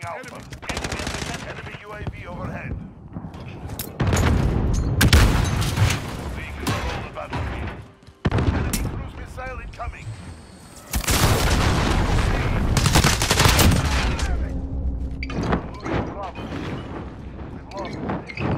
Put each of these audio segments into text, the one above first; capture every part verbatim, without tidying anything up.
Alpha. Enemy U A V overhead. We control the battlefield. Enemy cruise missile incoming. Losing Bravo. We've lost the lead.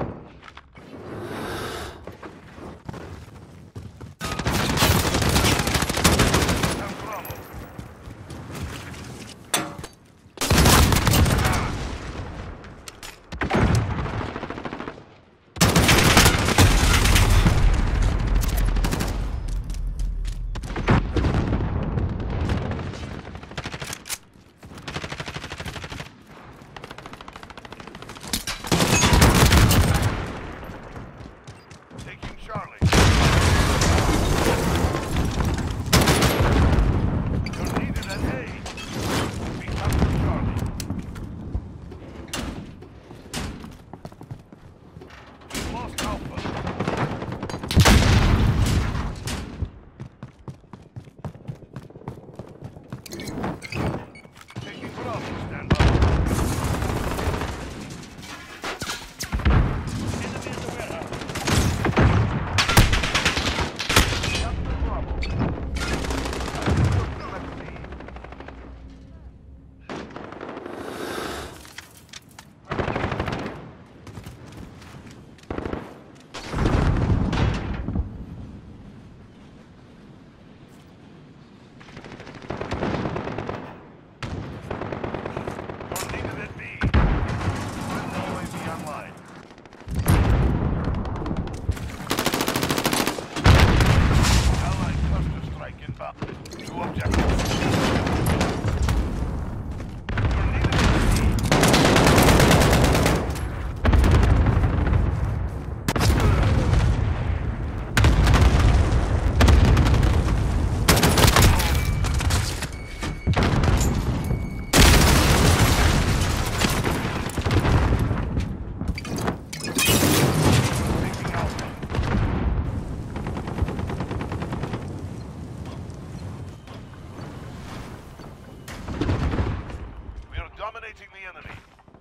Dominating the enemy.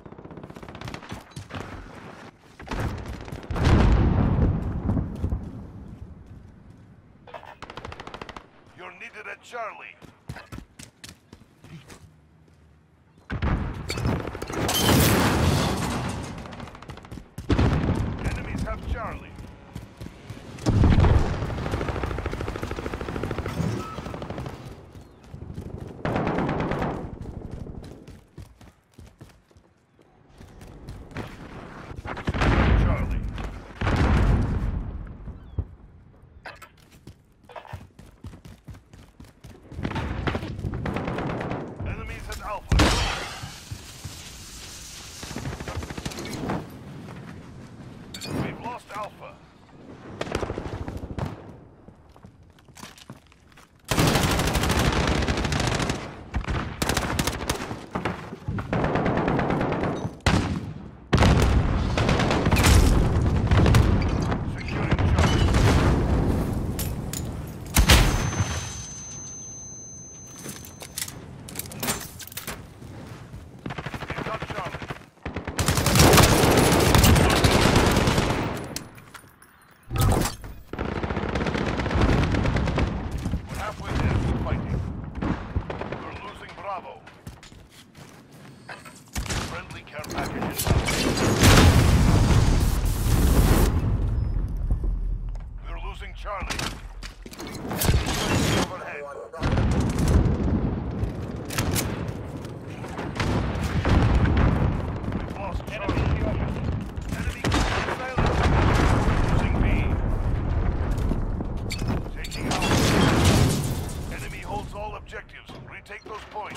You're needed at Charlie. Enemies have Charlie. We've lost Alpha. Friendly care package We're losing Charlie. Overhead. We've lost Charlie. Enemy losing B. Taking out. Enemy holds all objectives. Retake those points.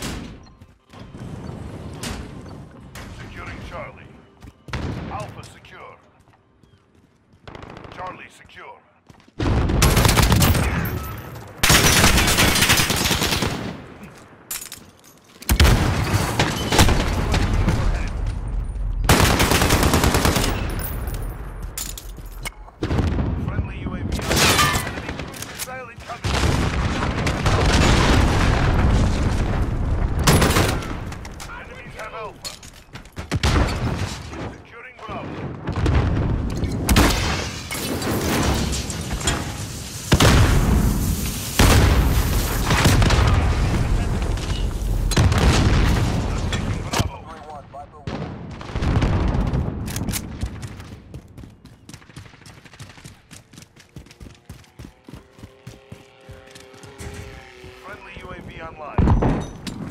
Securing Charlie. Alpha secure. Charlie secure. Friendly U A V. Enemy cruise missile incoming. Friendly U A V online.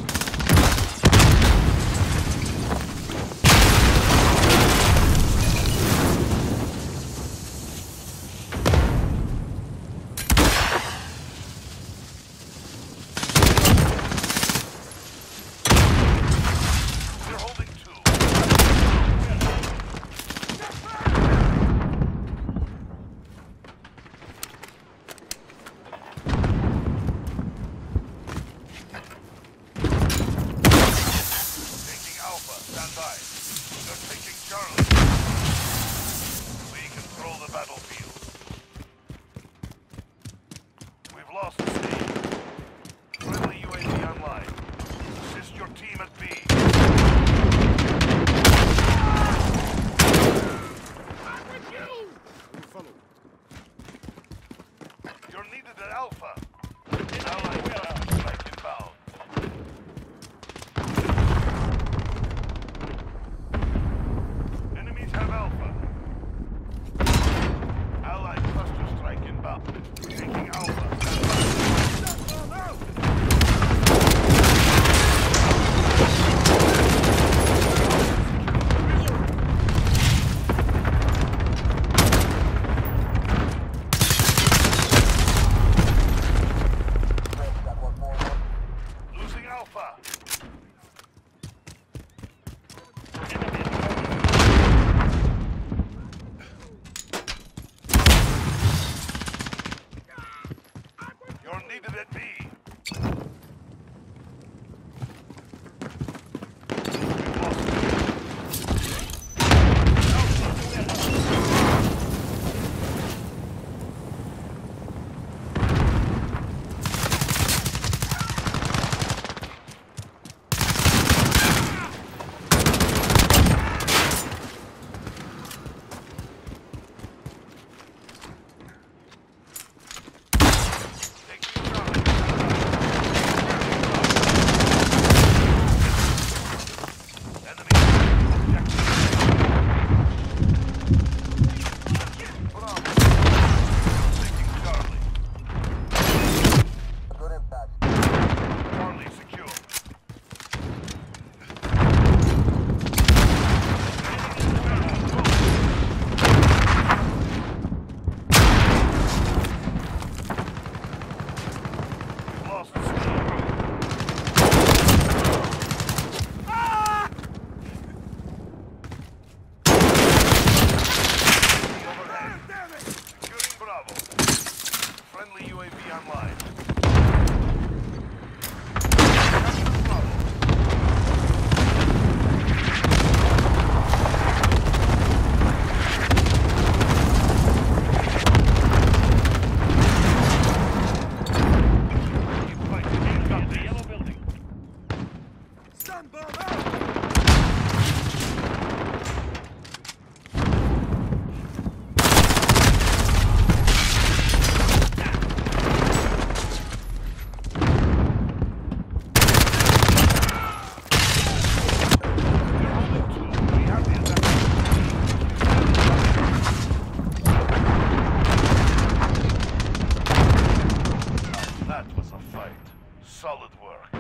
We're holding two. Taking Alpha, stand by. They're taking Charlie. We control the battlefield. We've lost C. Friendly U A V online. Assist your team at B. You're needed at Alpha. Allied cluster strike inbound. Enemies have Alpha. Allied cluster strike inbound. Taking Alpha. Losing Alpha. You're needed at B. We've lost Friendly U A V online. Keep fighting. Got the yellow building. Stun bomb out! That was a fight. Solid work.